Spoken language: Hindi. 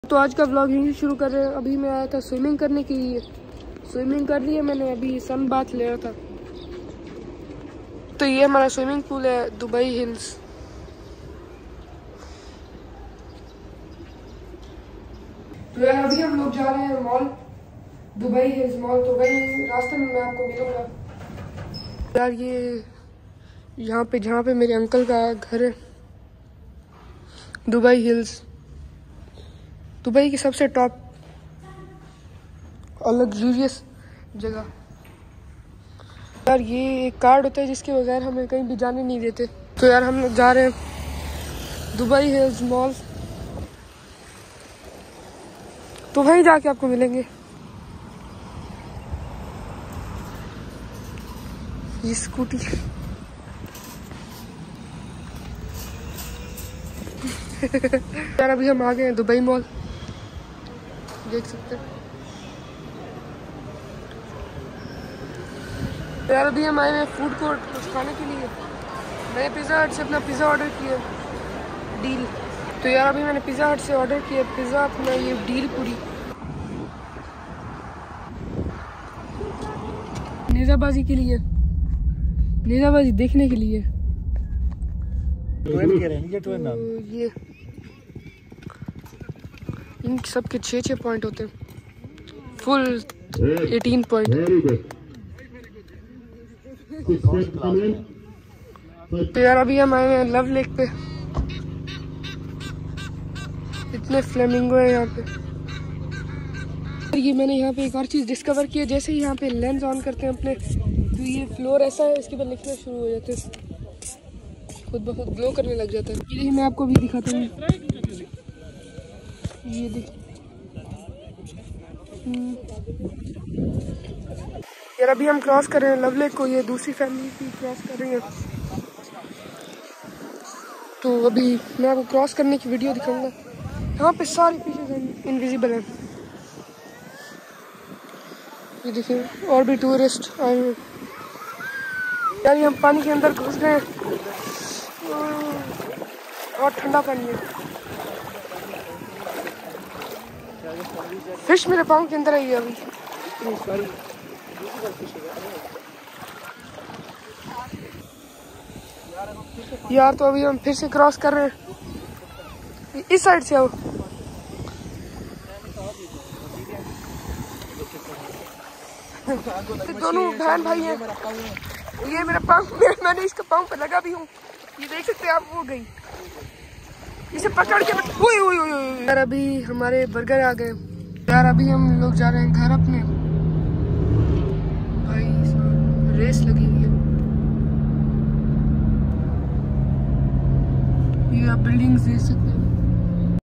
तो आज का व्लॉग यहीं शुरू कर रहे हैं। अभी मैं आया था स्विमिंग करने के लिए। स्विमिंग कर ली है मैंने, अभी सन बाथ ले रहा था। तो ये हमारा स्विमिंग पूल है, दुबई हिल्स। तो यार अभी हम लोग जा रहे हैं मॉल, दुबई हिल्स मॉल। तो वही रास्ते में मैं आपको मिलूंगा। यार ये यहाँ पे जहाँ पे मेरे अंकल का घर है, दुबई हिल्स, दुबई की सबसे टॉप और लग्जूरियस जगह। यार ये एक कार्ड होता है जिसके बगैर हमें कहीं भी जाने नहीं देते। तो यार हम लोग जा रहे हैं दुबई हिल्स मॉल। तो वहीं जाके आपको मिलेंगे। ये स्कूटी यार अभी हम आ गए हैं दुबई मॉल, देख सकते हैं। यार अभी हम आए हैं फूड कोर्ट कुछ खाने के लिए। मैंने पिज़्ज़ा हट से अपना पिज़्ज़ा ऑर्डर किया, डील। तो यार अभी मैंने पिज़्ज़ा हट से ऑर्डर किया पिज़्ज़ा अपना, ये डील पूरी। नेज़ाबाजी के लिए, नेज़ाबाजी देखने के लिए। तो ये इन सब के 6-6 पॉइंट होते हैं, फुल 18 पॉइंट। तो यार अभी हम आए हैं लव लेक पे। इतने फ्लेमिंगो है यहाँ पे। ये मैंने यहाँ पे एक और चीज़ डिस्कवर की है। जैसे ही यहाँ पे लेंस ऑन करते हैं अपने, तो ये फ्लोर ऐसा है, इसके ऊपर लिखना शुरू हो जाते हैं, खुद ब खुद ग्लो करने लग जाता है। ये मैं आपको भी दिखाता हूँ, ये देखिए। यार अभी हम क्रॉस कर रहे हैं लव लेक को, ये दूसरी फैमिली भी क्रॉस कर रही है। तो अभी मैं आपको क्रॉस करने की वीडियो दिखाऊंगा। यहाँ पे सारी पीछे इनविजिबल हैं, ये देखिए। और भी टूरिस्ट आए हुए। यार ये हम पानी के अंदर घुस गए हैं, बहुत ठंडा पानी है। फिश मेरे पाँव के अंदर आई है अभी। यार तो अभी हम फिर से क्रॉस कर रहे हैं, इस साइड से आओ। दोनों बहन भाई हैं। ये मेरा पाँव, मैंने इसका पाँव पे लगा भी हूँ, ये देख सकते हैं आप। वो गई, इसे पकड़ के। यार अभी हमारे बर्गर आ गए। यार अभी हम लोग जा रहे हैं घर अपने। भाई रेस लगी हुई है। ये आप बिल्डिंग्स देख सकते हैं।